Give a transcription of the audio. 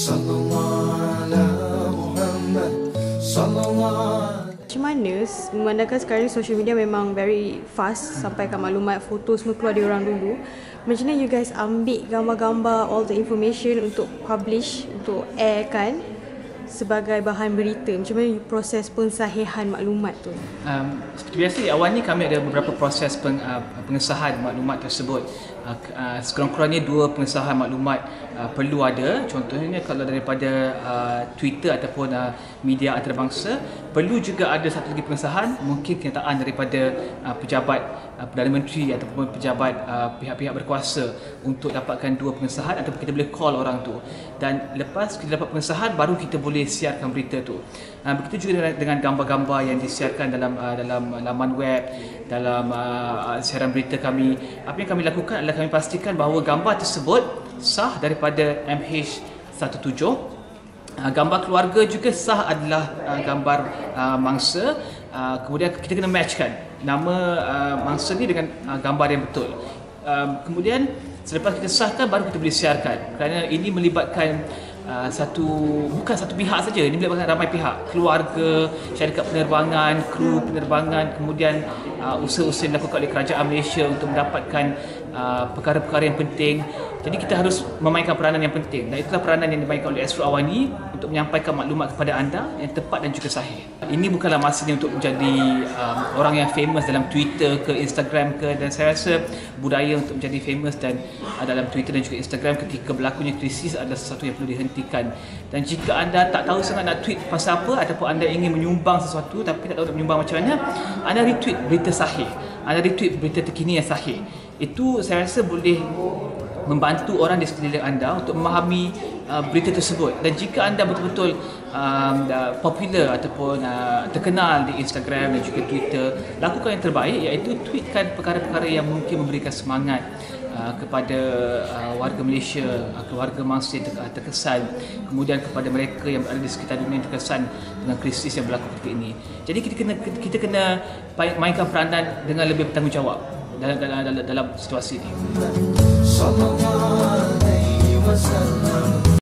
Macam mana memandangkan sekarang social media memang very fast, sampaikan maklumat, foto semua keluar dari orang dulu. Macam mana you guys ambil gambar-gambar, all the information untuk publish, untuk air kan sebagai bahan berita? Macam mana proses pensahihan maklumat tu? Seperti biasa, awalnya kami ada beberapa proses pengesahan maklumat tersebut. Sekurang-kurangnya 2 pengesahan maklumat perlu ada. Contohnya kalau daripada Twitter ataupun media antarabangsa, perlu juga ada satu lagi pengesahan, mungkin kenyataan daripada pejabat Perdana Menteri ataupun pejabat pihak-pihak berkuasa untuk dapatkan 2 pengesahan, ataupun kita boleh call orang tu. Dan lepas kita dapat pengesahan, baru kita boleh siarkan berita tu. Begitu juga dengan gambar-gambar yang disiarkan dalam laman web, dalam siaran berita kami. Apa yang kami lakukan adalah kami pastikan bahawa gambar tersebut sah daripada MH17. Gambar keluarga juga sah adalah gambar mangsa. Kemudian kita kena matchkan nama mangsa ni dengan gambar yang betul. Kemudian selepas kita sahkan, baru kita boleh siarkan, kerana ini melibatkan bukan satu pihak saja, ini melibatkan ramai pihak, keluarga, syarikat penerbangan, kru penerbangan, kemudian usaha-usaha yang dilakukan oleh kerajaan Malaysia untuk mendapatkan perkara-perkara yang penting. Jadi kita harus memainkan peranan yang penting, dan itulah peranan yang dimainkan oleh Astro Awani untuk menyampaikan maklumat kepada anda yang tepat dan juga sahih. Ini bukanlah masanya untuk menjadi orang yang famous dalam Twitter ke Instagram ke, dan saya rasa budaya untuk menjadi famous dan dalam Twitter dan juga Instagram ketika berlakunya krisis adalah sesuatu yang perlu dihentikan. Dan jika anda tak tahu sangat nak tweet pasal apa, ataupun anda ingin menyumbang sesuatu tapi tak tahu nak menyumbang macam mana, anda retweet berita sahih, anda retweet berita terkini yang sahih. Itu saya rasa boleh membantu orang di sekeliling anda untuk memahami berita tersebut. Dan jika anda betul-betul popular ataupun terkenal di Instagram dan juga Twitter, lakukan yang terbaik, iaitu tweetkan perkara-perkara yang mungkin memberikan semangat kepada warga Malaysia, keluarga mangsa yang terkesan, kemudian kepada mereka yang berada di sekitar dunia yang terkesan dengan krisis yang berlaku ketika ini. Jadi kita kena mainkan peranan dengan lebih bertanggungjawab dalam situasi ini.